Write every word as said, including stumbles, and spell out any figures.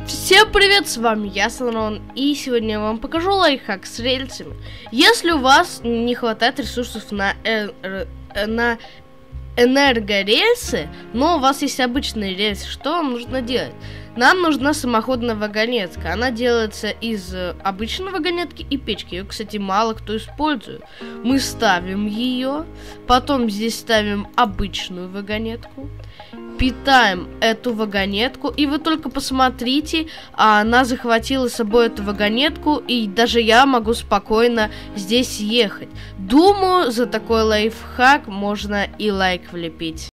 Всем привет, с вами я, Санрон, и сегодня я вам покажу лайфхак с рельсами. Если у вас не хватает ресурсов на, э, э, на энергорельсы, но у вас есть обычные рельсы, что вам нужно делать? Нам нужна самоходная вагонетка. Она делается из обычной вагонетки и печки. Ее, кстати, мало кто использует. Мы ставим ее, потом здесь ставим обычную вагонетку, питаем эту вагонетку, и вы только посмотрите, она захватила с собой эту вагонетку, и даже я могу спокойно здесь ехать. Думаю, за такой лайфхак можно и лайк влепить.